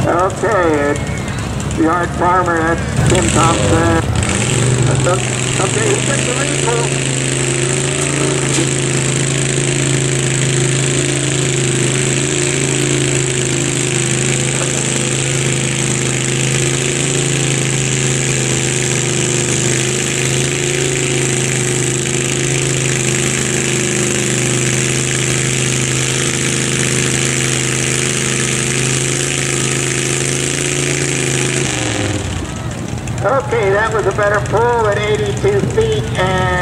Okay, it's the Yard Farmer, that's Tim Thompson. Okay, he took the lead pull. Okay, that was a better pull at 82 feet and